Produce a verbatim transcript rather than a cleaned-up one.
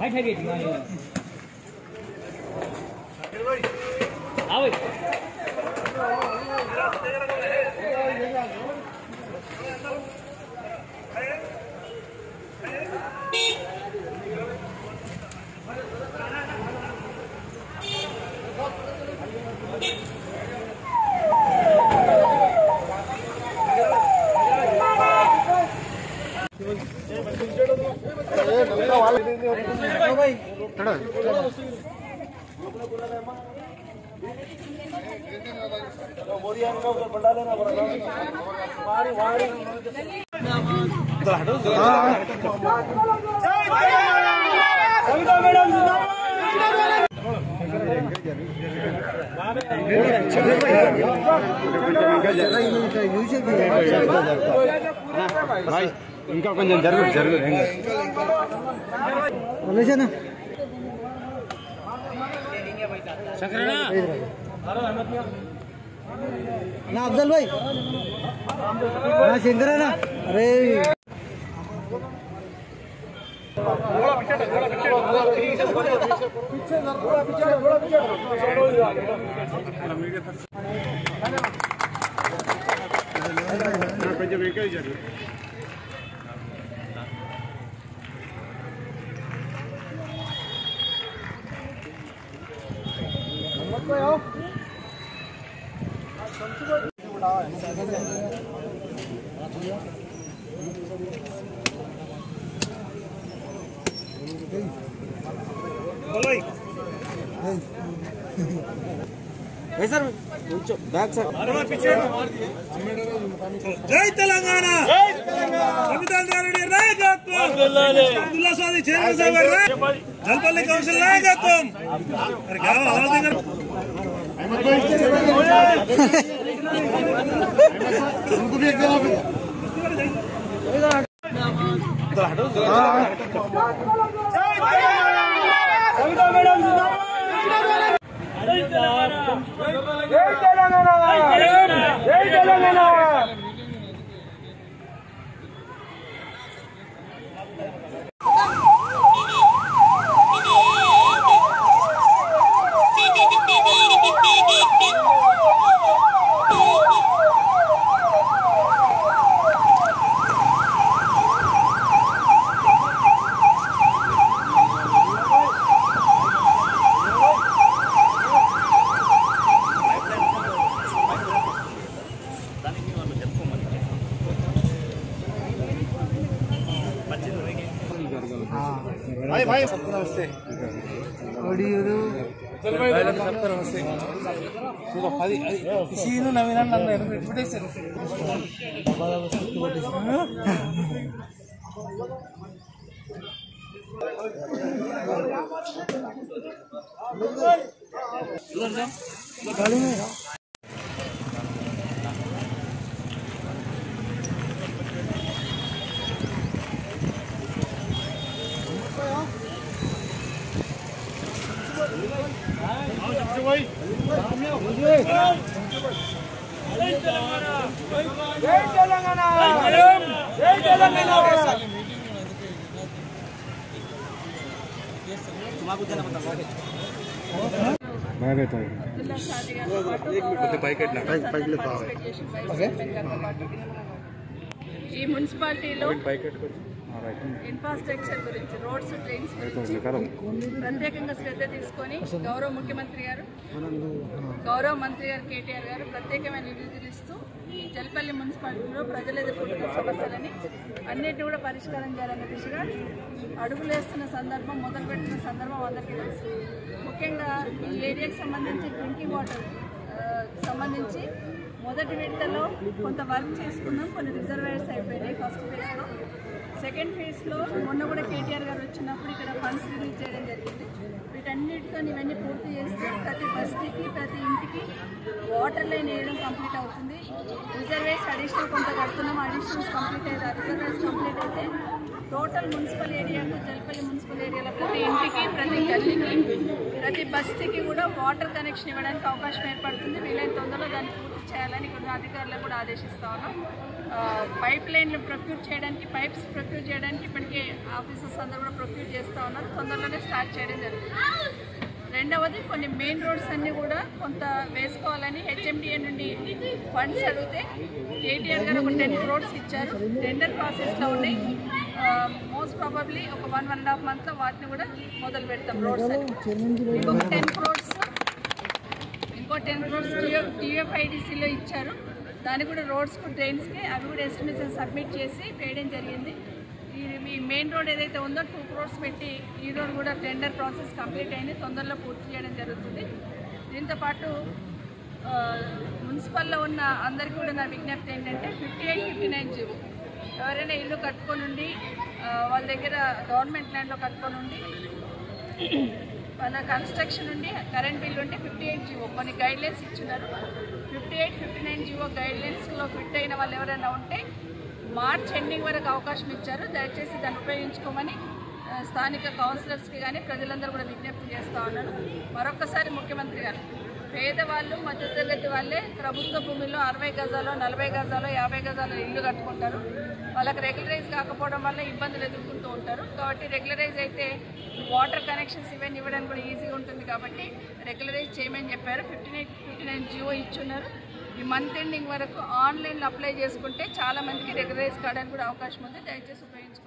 ఇంకా కొంచెం జరుగు జరుగు ना अफजल भाई ना शंकर है ना अरे सर बैक सर जय तेलंगाना सविता इंद्रारेड्डी नायकत्వం अब्दुल्ला सादी चेयरमैन साहब जलपल्ली काउंसिल नायकत्వం अरे क्या आवाज दे उनको भी एक जगह पे सविता मैडम जय तेलंगाना जय तेलंगाना भाई भाई सबको नमस्ते सबको नमस्ते इसी नवीन जय तेलंगाना जय तेलंगाना ఈ మున్సిపాలిటీలో ఇన్ఫ్రాస్ట్రక్చర్ గురించి రోడ్స్ డ్రైన్స్ గురించి ప్రత్యేకంగా శ్రద్ధ తీసుకొని గౌరవ ముఖ్యమంత్రి గారు గౌరవ మంత్రి గారు కేటీఆర్ గారు ప్రత్యేకమైన నిధులు ఇస్తూ ఈ జల్పల్లి మున్సిపాలిటీలో ప్రజలు ఎదుర్కొంటున్న సమస్యలని అన్నిటిని కూడా పరిష్కారం చేయాలనే దిశగా అడుగులేస్తున్న సందర్భం మొదలుపెట్టిన సందర్భం అందరికీ తెలుసు. ముఖ్యంగా ఈ ఏరియాకి సంబంధించి డ్రింకింగ్ వాటర్ సంబంధించి మొదటి విడతలో కొంత వర్క్ చేసుకున్నాం, కొన్ని రిజర్వాయర్స్ అయిపోయినాయి ఫస్ట్ ఫేజ్లో. సెకండ్ ఫేజ్లో మొన్న కూడా కేటీఆర్ గారు వచ్చినప్పుడు ఇక్కడ ఫండ్స్ రిలీజ్ చేయడం జరిగింది. వీటన్నిటితో ఇవన్నీ పూర్తి చేస్తే ప్రతి బస్తీకి ప్రతి ఇంటికి వాటర్ లైన్ వేయడం కంప్లీట్ అవుతుంది. రిజర్వేస్ అడిషనల్ కొంత కడుతున్నాం, అడిషనల్స్ కంప్లీట్ అయితే రిజర్వేస్ కంప్లీట్ అయితే టోటల్ మున్సిపల్ ఏరియాకు జల్పల్లి మున్సిపల్ ఏరియాలో ప్రతి ఇంటికి ప్రతి గల్లీకి ప్రతి బస్తీకి కూడా వాటర్ కనెక్షన్ ఇవ్వడానికి అవకాశం ఏర్పడుతుంది. వీలైన తొందరలో దాన్ని పూర్తి చేయాలని కొన్ని అధికారులకు కూడా ఆదేశిస్తా ఉన్నాం. పైప్ లైన్లు ప్రొక్యూర్ చేయడానికి పైప్స్ ప్రొక్యూర్ చేయడానికి ఇప్పటికే ఆఫీసర్స్ అందరూ కూడా ప్రొక్యూర్ చేస్తూ ఉన్నారు. తొందరలోనే స్టార్ట్ చేయడం జరుగుతుంది. రెండవది కొన్ని మెయిన్ రోడ్స్ అన్నీ కూడా కొంత వేసుకోవాలని హెచ్ఎండిఏ నుండి ఫండ్స్ అడిగితే కేటీఆర్ గారు ఒక టెన్ క్రోడ్స్ ఇచ్చారు. టెండర్ ప్రాసెస్లో ఉన్నాయి. మోస్ట్ ప్రాబబ్లీ ఒక వన్ వన్ అండ్ హాఫ్ మంత్లో వాటిని కూడా మొదలు పెడతాం రోడ్స్ అని. ఇంకొక టెన్ క్రోడ్స్ ఇంకో టెన్ క్రోడ్స్ టీఎ టీఎఫ్ఐడిసిలో ఇచ్చారు. దానికి కూడా రోడ్స్కు డ్రైన్స్కి అవి కూడా ఎస్టిమేషన్ సబ్మిట్ చేసి వేయడం జరిగింది. ఈ మెయిన్ రోడ్ ఏదైతే ఉందో టూ క్రోర్స్ పెట్టి ఈ రోడ్ కూడా టెండర్ ప్రాసెస్ కంప్లీట్ అయింది. తొందరలో పూర్తి చేయడం జరుగుతుంది. దీంతోపాటు మున్సిపల్లో ఉన్న అందరికీ కూడా నా విజ్ఞప్తి ఏంటంటే fifty eight fifty nine GO ఎవరైనా ఇల్లు కట్టుకొని ఉండి వాళ్ళ దగ్గర గవర్నమెంట్ ల్యాండ్లో కట్టుకొని ఉండి వాళ్ళ కన్స్ట్రక్షన్ ఉండి కరెంట్ బిల్ ఉంటే ఫిఫ్టీ ఎయిట్ జీవో కొన్ని గైడ్లైన్స్ ఇచ్చినారు. Fifty eight fifty nine GO గైడ్లైన్స్లో ఫిట్ అయిన వాళ్ళు ఎవరైనా ఉంటే మార్చ్ ఎండింగ్ వరకు అవకాశం ఇచ్చారు. దయచేసి దాన్ని ఉపయోగించుకోమని స్థానిక కౌన్సిలర్స్కి కానీ ప్రజలందరూ కూడా విజ్ఞప్తి చేస్తూ ఉన్నారు. మరొకసారి ముఖ్యమంత్రి గారు పేదవాళ్ళు మధ్యతరగతి వాళ్ళే ప్రభుత్వ భూమిలో అరవై గజాలు నలభై గజాలు యాభై గజాలు ఇల్లు కట్టుకుంటారు. వాళ్ళకి రెగ్యులరైజ్ కాకపోవడం వల్ల ఇబ్బందులు ఎదుర్కొంటూ ఉంటారు. కాబట్టి రెగ్యులరైజ్ అయితే వాటర్ కనెక్షన్స్ ఇవన్నీ ఇవ్వడానికి కూడా ఈజీగా ఉంటుంది. కాబట్టి రెగ్యులరైజ్ చేయమని చెప్పారు. Fifty nine fifty nine GO ఇచ్చున్నారు. ఈ మంత్ ఎండింగ్ వరకు ఆన్లైన్లో అప్లై చేసుకుంటే చాలామందికి రెగ్యులరైజ్ కావడానికి కూడా అవకాశం ఉంది. దయచేసి ఉపయోగించుకోండి.